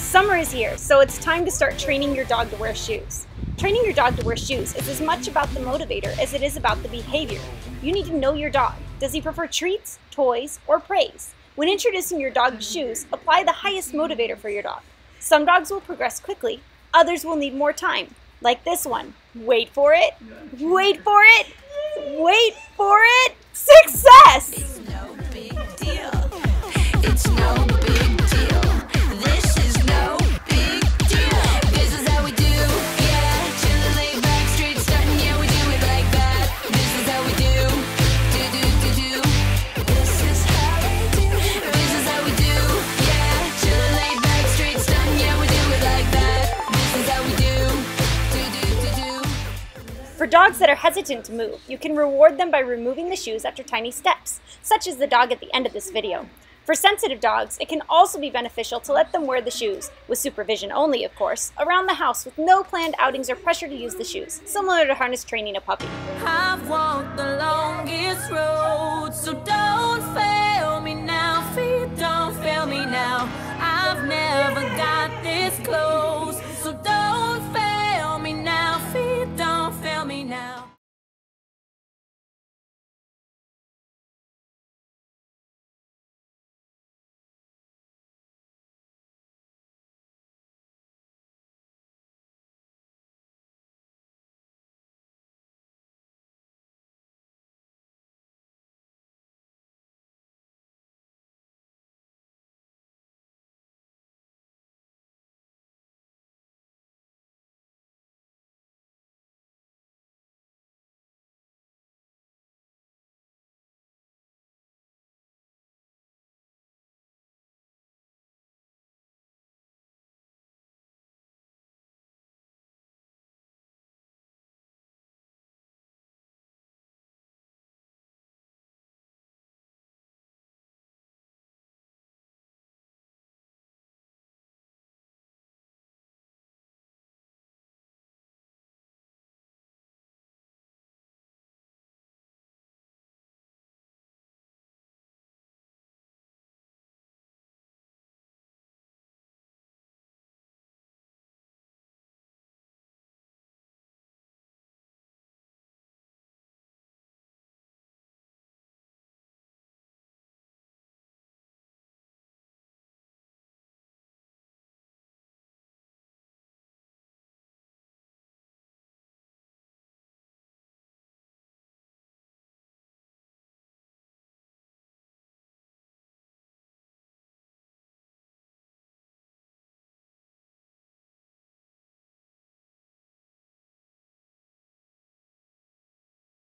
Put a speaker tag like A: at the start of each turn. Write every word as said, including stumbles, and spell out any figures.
A: Summer is here, so it's time to start training your dog to wear shoes. Training your dog to wear shoes is as much about the motivator as it is about the behavior. You need to know your dog. Does he prefer treats, toys, or praise? When introducing your dog to shoes, apply the highest motivator for your dog. Some dogs will progress quickly, others will need more time. Like this one. Wait for it, wait for it, wait for it, success!
B: It's no big deal. It's no big deal. This is no big deal. This is how we do, yeah. Chillin', laid back, straight starting, yeah, we do it like that. This is how we do, do do do do. This is how we do. This is how we do, yeah. Chillin', laid back, straight starting, yeah, we do it like that. This is how we do, do do do do.
A: For dogs that are hesitant to move, you can reward them by removing the shoes after tiny steps, such as the dog at the end of this video. For sensitive dogs, it can also be beneficial to let them wear the shoes, with supervision only of course, around the house with no planned outings or pressure to use the shoes, similar to harness training a puppy.
B: I've walked the longest road, so don't fail.